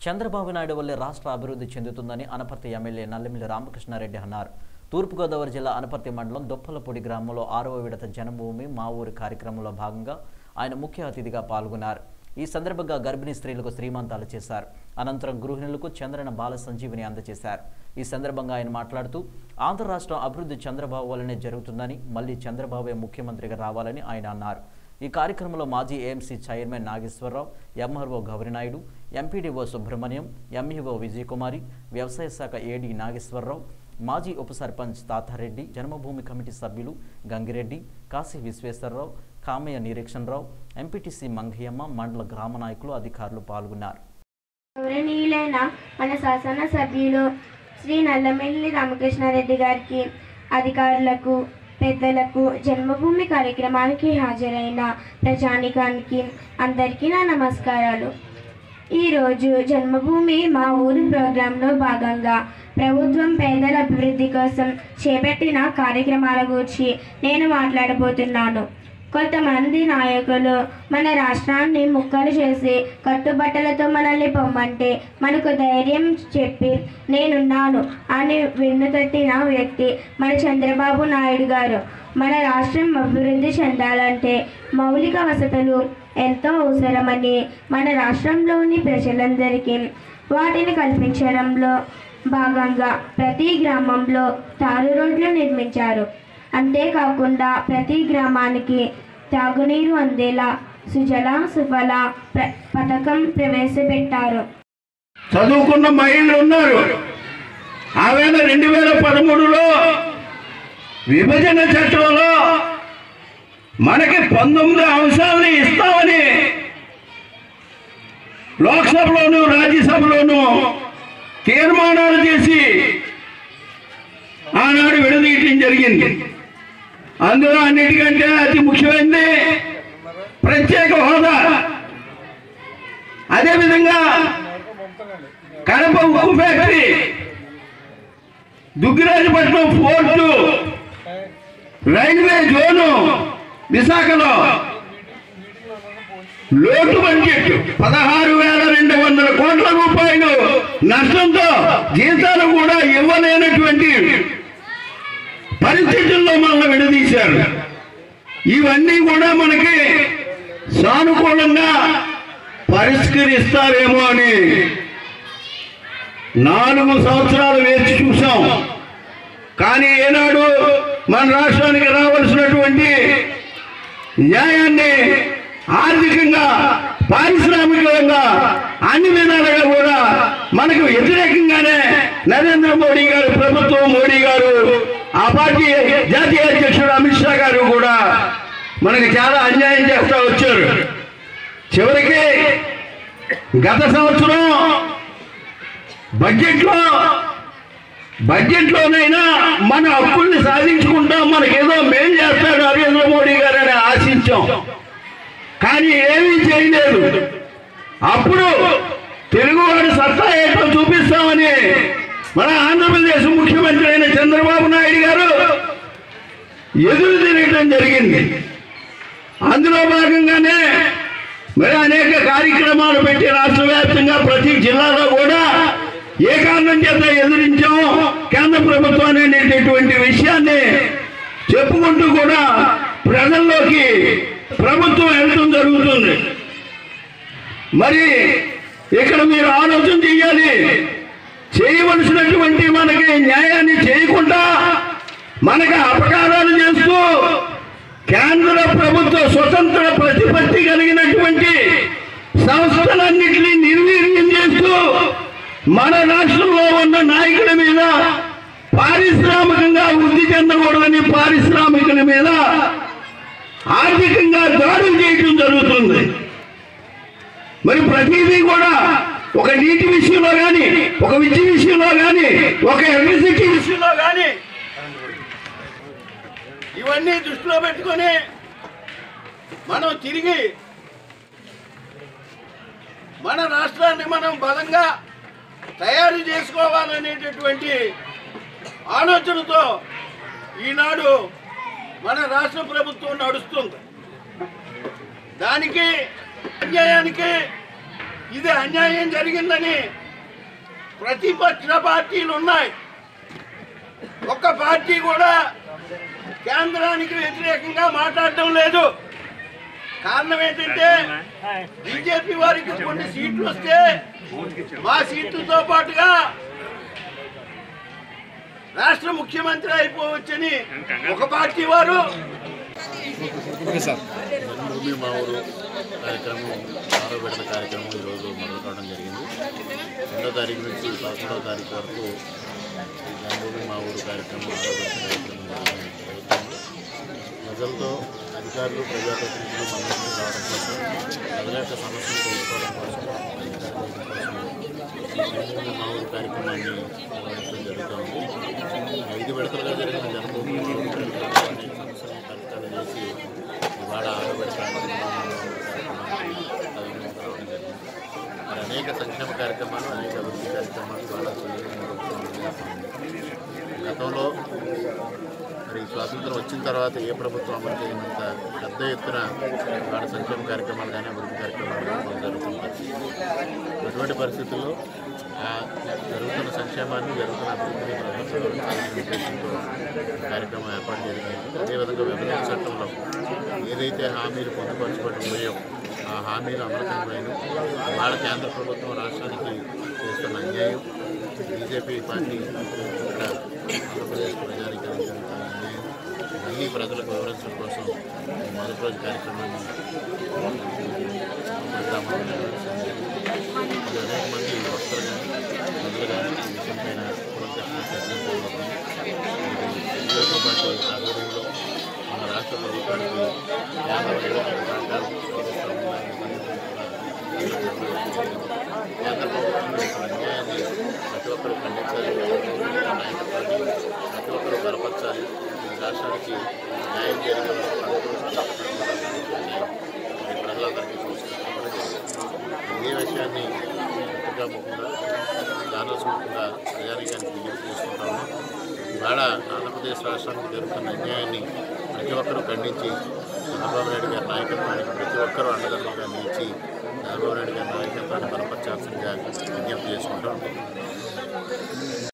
చంద్రబాబు నాయుడు వల్లే రాష్ట్ర అభివృద్ధి చెందుతుందని అనపర్తి ఎమ్మెల్యే నల్లమిల్లి రామకృష్ణారెడ్డి అన్నారు. తూర్పుగోదావరి జిల్లా అనపర్తి మండలం దొప్పలపూడి గ్రామంలో 6వ విడత జనభూమి మా ఊరి కార్యక్రమంలో భాగంగా ఆయన ముఖ్య అతిథిగా పాల్గొన్నారు. ఈ సందర్భంగా గర్భిణీ స్త్రీలకు శ్రీమంతాలు చేశారు. అనంతరం గృహిణులకు చంద్రన బాల సంజీవిని అందజేశారు. ఈ సందర్భంగా ఆయన మాట్లాడుతూ ఆంధ్ర రాష్ట్రం అభివృద్ధి చంద్రబాబు వల్లనే జరుగుతుందని, మళ్లీ చంద్రబాబే ముఖ్యమంత్రిగా రావాలని ఆయన అన్నారు. ఈ కార్యక్రమంలో మాజీ AMC chairman Nageswararao, MRO Gourinaidu, MPDO Subrahmanyam, MEO Vijayakumari, వ్యవసాయ శాఖ ఏడీ నాగేశ్వరరావు, మాజీ ఉప సర్పంచ్ తాతారెడ్డి, జన్మభూమి కమిటీ సభ్యులు గంగిరెడ్డి, కాశీ విశ్వేశ్వరరావు, కామయ్య నిరీక్షణరావు, ఎంపీటీసీ మంగయ్యమ్మ, మండల గ్రామ నాయకులు, అధికారులు పాల్గొన్నారు. గౌరవనీయులైన మన శాసన సభ్యులు శ్రీ నల్లమిల్లి రామకృష్ణారెడ్డి గారికి, అధికారులకు, పెద్దలకు, జన్మభూమి కార్యక్రమానికి హాజరైన ప్రజానికానికి అందరికీ నా నమస్కారాలు. ఈరోజు జన్మభూమి మా ఊరు ప్రోగ్రాంలో భాగంగా ప్రభుత్వం పేదల అభివృద్ధి కోసం చేపట్టిన కార్యక్రమాల గురించి నేను మాట్లాడబోతున్నాను. కొంతమంది నాయకులు మన రాష్ట్రాన్ని ముక్కలు చేసి కట్టుబట్టలతో మనల్ని పొమ్మంటే మనకు ధైర్యం చెప్పి నేనున్నాను అని వెన్నుతట్టిన వ్యక్తి మన చంద్రబాబు నాయుడు గారు. మన రాష్ట్రం అభివృద్ధి చెందాలంటే మౌలిక వసతులు ఎంతో అవసరమని మన రాష్ట్రంలోని ప్రజలందరికీ వాటిని కల్పించడంలో భాగంగా ప్రతి గ్రామంలో తారు రోడ్లు నిర్మించారు. అంతేకాకుండా ప్రతి గ్రామానికి తాగునీరు అందేలా సుజల సుఫల పథకం ప్రవేశపెట్టారు. చదువుకున్న మహిళలు ఉన్నారు. ఆవేళ 2013లో విభజన చట్టంలో మనకి 19 అంశాలని ఇస్తామని లోక్సభలోను రాజ్యసభలోను తీర్మానాలు చేసి ఆనాడు విడదీయటం జరిగింది. అందులో అన్నిటికంటే అతి ముఖ్యమైనది ప్రత్యేక హోదా. అదేవిధంగా కడప ఉక్కు factory, Duggirajapatnam port, railway zone, విశాఖలో లోటు బడ్జెట్ 16,200 కోట్ల రూపాయలు నష్టంతో జీతాలు కూడా ఇవ్వలేనటువంటి పరిస్థితుల్లో మనల్ని విడదీశారు. ఇవన్నీ కూడా మనకి సానుకూలంగా పరిష్కరిస్తారేమో అని 4 సంవత్సరాలు వేచి చూసాం. కానీ ఏనాడు మన రాష్ట్రానికి రావాల్సినటువంటి న్యాయాన్ని ఆర్థికంగా, పారిశ్రామికంగా అన్ని విధాలుగా కూడా మనకు వ్యతిరేకంగానే నరేంద్ర మోడీ గారు ప్రభుత్వం, మోడీ గారు, ఆ పార్టీ జాతీయ అధ్యక్షుడు అమిత్ షా గారు కూడా మనకి చాలా అన్యాయం చేస్తూ వచ్చారు. చివరికి గత సంవత్సరం బడ్జెట్లోనైనా మన హక్కుల్ని సాధించుకుంటాం, మనకేదో మేలు చేస్తాడు నరేంద్ర మోడీ గారు అని ఆశించాం. కానీ ఏమీ చేయలేదు. అప్పుడు తెలుగువాడి సత్తా ఏంటో చూపిస్తామని మన ఆంధ్రప్రదేశ్ ముఖ్యమంత్రి అయిన చంద్రబాబు నాయుడు గారు ఎదురు తిరగటం జరిగింది. అందులో భాగంగానే మరి అనేక కార్యక్రమాలు పెట్టి రాష్ట్ర వ్యాప్తంగా ప్రతి జిల్లాలో కూడా ఏ కారణం చేత ఎదిరించామో కేంద్ర ప్రభుత్వాన్ని అనేటటువంటి విషయాన్ని చెప్పుకుంటూ కూడా ప్రజల్లోకి ప్రభుత్వం వెళ్ళడం జరుగుతుంది. మరి ఇక్కడ మీరు ఆలోచన చేయాలి. చేయవలసినటువంటి మనకి న్యాయాన్ని చేయకుండా మనకి అపకారాలు చేస్తూ కేంద్ర ప్రభుత్వ స్వతంత్ర ప్రతిపత్తి కలిగినటువంటి సంస్థలన్నింటినీ నిర్వీర్యం చేస్తూ మన రాష్ట్రంలో ఉన్న నాయకుల మీద పారిశ్రామికంగా వృద్ధి చెందకూడదని పారిశ్రామికుల మీద ఆర్థికంగా దాడులు చేయడం జరుగుతుంది. మరి ప్రతిదీ కూడా ఒక నీటి విషయంలో కానీ, ఒక విద్య విషయంలో కానీ, ఒక ఎలక్ట్రిసిటీ విషయంలో కానీ ఇవన్నీ దృష్టిలో పెట్టుకొని మనం తిరిగి మన రాష్ట్రాన్ని మనం బలంగా తయారు చేసుకోవాలనేటటువంటి ఆలోచనతో ఈనాడు మన రాష్ట్ర ప్రభుత్వం నడుస్తుంది. దానికి అన్యాయానికి ఇది అన్యాయం జరిగిందని ప్రతిపక్ష పార్టీలు ఉన్నాయి. ఒక్క పార్టీ కూడా కేంద్రానికి వ్యతిరేకంగా మాట్లాడటం లేదు. కారణం ఏంటంటే బీజేపీ వారికి కొన్ని సీట్లు వస్తే మా సీట్లతో పాటుగా రాష్ట్ర ముఖ్యమంత్రి అయిపోవచ్చని ఒక పార్టీ వారు. జన్మభూమి మా ఊరు కార్యక్రమం 6వ విడత కార్యక్రమం ఈరోజు మొదలు కావడం జరిగింది. 2వ తారీఖు నుంచి 11వ తారీఖు వరకు జన్మభూమి మా ఊరు కార్యక్రమం 6వ విడత కార్యక్రమం ప్రజలతో అధికారులు ప్రజాప్రతినిధులు మంత్రులు రావడం కోసం ప్రజల యొక్క సమస్యలు తెలుసుకోవడం కోసం జన్మభూమి మా ఊరు కార్యక్రమాన్ని నిర్వహించడం జరుగుతుంది. 5 విడతలుగా జరిగిన జన్మభూమి మా ఊరు కార్యక్రమాన్ని సమస్యలను పరిష్కారం చేసి ఇవాళ 6వ విడత మరి అనేక సంక్షేమ కార్యక్రమాలు, అనేక అభివృద్ధి కార్యక్రమాలు ఇవాళ గతంలో మరి స్వాతంత్రం వచ్చిన తర్వాత ఏ ప్రభుత్వం అమలు చేయనంత పెద్ద ఎత్తున ఇవాళ సంక్షేమ కార్యక్రమాలు కానీ అభివృద్ధి కార్యక్రమాలు కానీ జరుగుతుంటాయి. అటువంటి పరిస్థితుల్లో ఆ జరుగుతున్న సంక్షేమాన్ని, జరుగుతున్న అభివృద్ధిని ఉద్దేశంతో కార్యక్రమం ఏర్పాటు చేయడం. అదేవిధంగా విభజన చట్టంలో ఏదైతే హామీలు పొందుపరచబడి ఉన్నాయో ఆ హామీలు అమలుకమైన వాళ్ళ కేంద్ర ప్రభుత్వం రాష్ట్రానికి చేస్తున్న అన్యాయం, బీజేపీ పార్టీ ఇక్కడ ఆంధ్రప్రదేశ్ ప్రజానికి జరుగుతున్న అన్యాయం మళ్ళీ ప్రజలకు వివరించడం కోసం మొదటి రోజు కార్యక్రమాన్ని అనేక మంది వక్తలు కానీ ప్రజలు కానీ ఈ విషయం పైన తెలుగుదేశం పార్టీ ఆధ్వర్యంలో మన రాష్ట్ర ప్రభుత్వానికి కేంద్ర ప్రభుత్వం అన్యాయాన్ని ప్రతి ఒక్కరూ ఖండించాలి, ప్రతి ఒక్కరూ బలపరచాలి. రాష్ట్రానికి న్యాయం జరిగే ప్రజలందరికీ చూసుకుంటారు. ఇదే విషయాన్ని ముఖ్యంగా దానస్మూర్తిగా ప్రజానీకానికి విజ్ఞప్తి చేసుకుంటాము. ఇవాళ ఆంధ్రప్రదేశ్ రాష్ట్రానికి జరుగుతున్న అన్యాయాన్ని ప్రతి ఒక్కరూ ఖండించి చంద్రబాబు నాయుడు గారి నాయకత్వానికి ప్రతి ఒక్కరూ అండదండగా నిలిచి చంద్రబాబు నాయుడు గారి నాయకత్వాన్ని బలపరచాల్సిందిగా విజ్ఞప్తి చేసుకుంటాం.